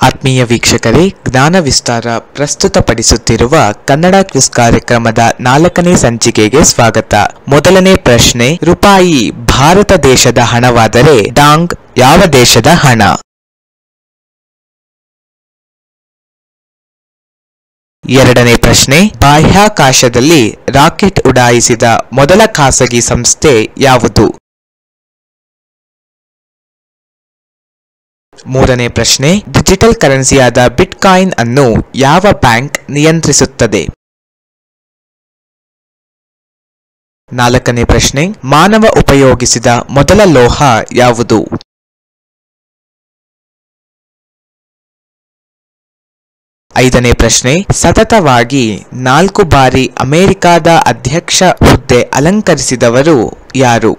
ಆತ್ಮೀಯ ವೀಕ್ಷಕರೇ, ಜ್ಞಾನ ವಿಸ್ತಾರ ಪ್ರಸ್ತುತಪಡಿಸುತ್ತಿರುವ ಕನ್ನಡ ಕ್ವಿಜ್ ಕಾರ್ಯಕ್ರಮದ 4ನೇ ಸಂಚಿಕೆಗೆ ಸ್ವಾಗತ. ಮೊದಲನೇ ಪ್ರಶ್ನೆ, ರೂಪಾಯಿ ಭಾರತ ದೇಶದ ಹಣವಾದರೆ ಡಾಂಗ್ ಯಾವ ದೇಶದ ಹಣ? ಎರಡನೇ ಪ್ರಶ್ನೆ, ಬಾಹ್ಯಾಕಾಶದಲ್ಲಿ ರಾಕೆಟ್ ಉಡಾಯಿಸಿದ ಮೊದಲ ಖಾಸಗಿ ಸಂಸ್ಥೆ ಯಾವುದು? ಮೂರನೇ ಪ್ರಶ್ನೆ, ಡಿಜಿಟಲ್ ಕರೆನ್ಸಿಯಾದ ಬಿಟ್ಕಾಯಿನ್ ಅನ್ನು ಯಾವ ಬ್ಯಾಂಕ್ ನಿಯಂತ್ರಿಸುತ್ತದೆ? ನಾಲ್ಕನೇ ಪ್ರಶ್ನೆ, ಮಾನವ ಉಪಯೋಗಿಸಿದ ಮೊದಲ ಲೋಹ ಯಾವುದು? ಐದನೇ ಪ್ರಶ್ನೆ, ಸತತವಾಗಿ 4 ಬಾರಿ ಅಮೆರಿಕದ ಅಧ್ಯಕ್ಷ ಹುದ್ದೆ ಅಲಂಕರಿಸಿದವರು ಯಾರು?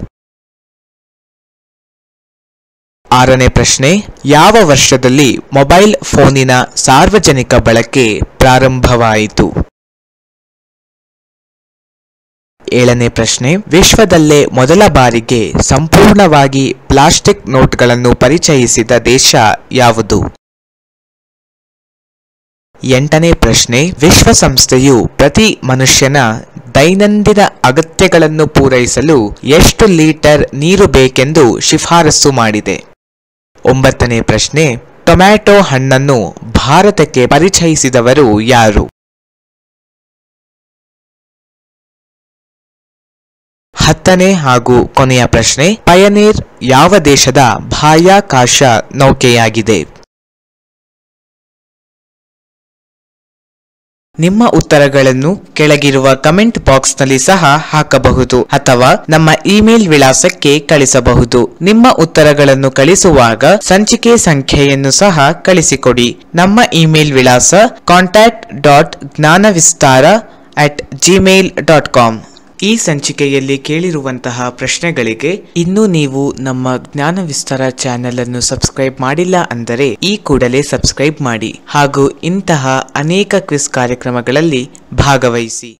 ಆರನೇ ಪ್ರಶ್ನೆ, ಯಾವ ವರ್ಷದಲ್ಲಿ ಮೊಬೈಲ್ ಫೋನಿನ ಸಾರ್ವಜನಿಕ ಬಳಕೆ ಪ್ರಾರಂಭವಾಯಿತು? ಏಳನೇ ಪ್ರಶ್ನೆ, ವಿಶ್ವದಲ್ಲೇ ಮೊದಲ ಬಾರಿಗೆ ಸಂಪೂರ್ಣವಾಗಿ ಪ್ಲಾಸ್ಟಿಕ್ ನೋಟ್ಗಳನ್ನು ಪರಿಚಯಿಸಿದ ದೇಶ ಯಾವುದು? ಎಂಟನೇ ಪ್ರಶ್ನೆ, ವಿಶ್ವಸಂಸ್ಥೆಯು ಪ್ರತಿ ಮನುಷ್ಯನ ದೈನಂದಿನ ಅಗತ್ಯಗಳನ್ನು ಪೂರೈಸಲು ಎಷ್ಟು ಲೀಟರ್ ನೀರು ಬೇಕೆಂದು ಶಿಫಾರಸು ಮಾಡಿದೆ? ಒಂಬತ್ತನೇ ಪ್ರಶ್ನೆ, ಟೊಮ್ಯಾಟೊ ಹಣ್ಣನ್ನು ಭಾರತಕ್ಕೆ ಪರಿಚಯಿಸಿದವರು ಯಾರು? 10ನೇ ಹಾಗೂ ಕೊನೆಯ ಪ್ರಶ್ನೆ, ಪಯನೀರ್ ಯಾವ ದೇಶದ ಬಾಹ್ಯಾಕಾಶ ನೌಕೆಯಾಗಿದೆ? ನಿಮ್ಮ ಉತ್ತರಗಳನ್ನು ಕೆಳಗಿರುವ ಕಮೆಂಟ್ ಬಾಕ್ಸ್ನಲ್ಲಿ ಸಹ ಹಾಕಬಹುದು ಅಥವಾ ನಮ್ಮ ಇಮೇಲ್ ವಿಳಾಸಕ್ಕೆ ಕಳಿಸಬಹುದು. ನಿಮ್ಮ ಉತ್ತರಗಳನ್ನು ಕಳಿಸುವಾಗ ಸಂಚಿಕೆ ಸಂಖ್ಯೆಯನ್ನು ಸಹ ಕಳಿಸಿಕೊಡಿ. ನಮ್ಮ ಇಮೇಲ್ ವಿಳಾಸ contact.gnavistara@gmail.com. ಈ ಸಂಚಿಕೆಯಲ್ಲಿ ಕೇಳಿರುವಂತಹ ಪ್ರಶ್ನೆಗಳಿಗೆ ಇನ್ನೂ ನೀವು ನಮ್ಮ ಜ್ಞಾನ ವಿಸ್ತಾರ ಚಾನೆಲ್ ಅನ್ನು ಸಬ್ಸ್ಕ್ರೈಬ್ ಮಾಡಿಲ್ಲ ಅಂದರೆ ಈ ಕೂಡಲೇ ಸಬ್ಸ್ಕ್ರೈಬ್ ಮಾಡಿ ಹಾಗೂ ಇಂತಹ ಅನೇಕ ಕ್ವಿಜ್ ಕಾರ್ಯಕ್ರಮಗಳಲ್ಲಿ ಭಾಗವಹಿಸಿ.